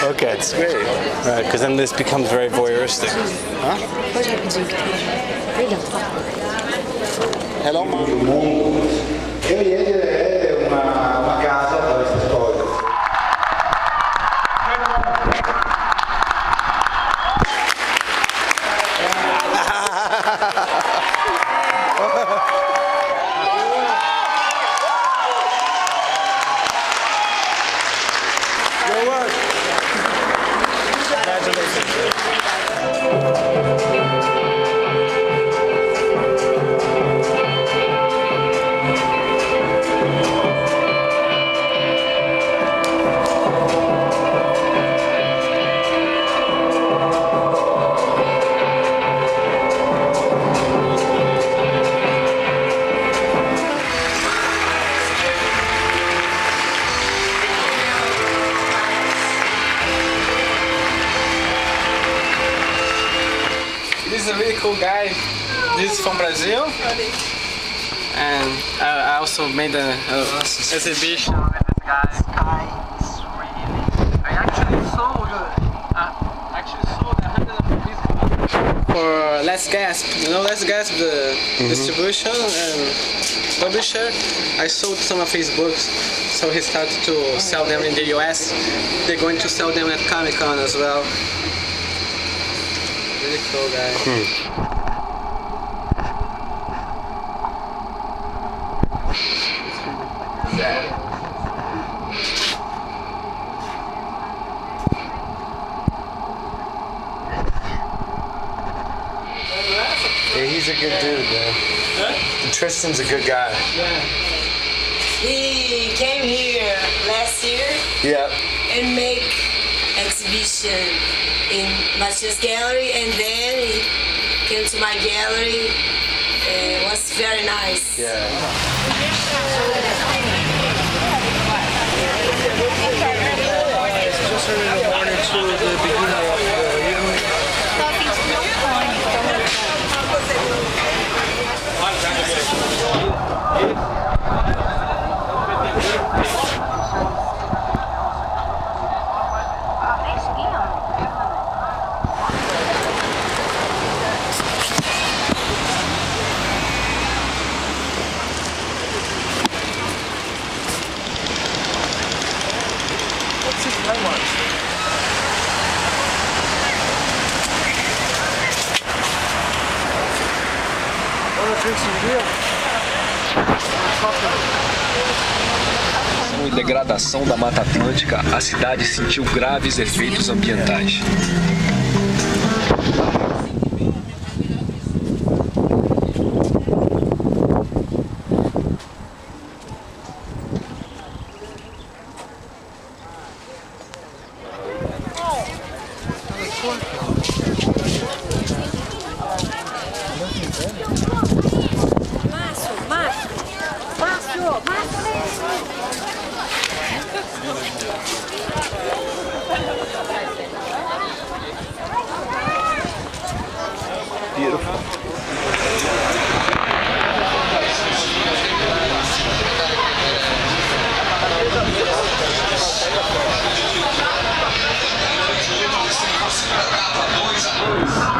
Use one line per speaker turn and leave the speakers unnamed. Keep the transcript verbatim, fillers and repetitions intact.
Okay.
It's great.
Right, because then this becomes very voyeuristic.
Huh? Hello, Mom.
Io ieri è una, una casa per queste storie.
Good work.
This is a really cool guy. This is from Brazil, and I I also made an exhibition with this guy. This guy is really. I actually sold. Uh, actually sold a hundred of these for Let's Gasp. You know, Let's Gasp, the mm-hmm. distribution and publisher. I sold some of his books, so he started to sell them in the U S. They're going to sell them at Comic Con as well. Really cool guy.
Hmm.
Yeah, he's a good dude, man. Huh? Tristan's a good guy.
Yeah.
He came here last year.
Yep.
And make exhibition in Matias Gallery, and then he came to my gallery. It was very nice.
Yeah.
Just early in the morning to the beginning of the evening. What's his name?
Com a degradação da Mata Atlântica, a cidade sentiu graves efeitos ambientais.
Beautiful.
dois a dois.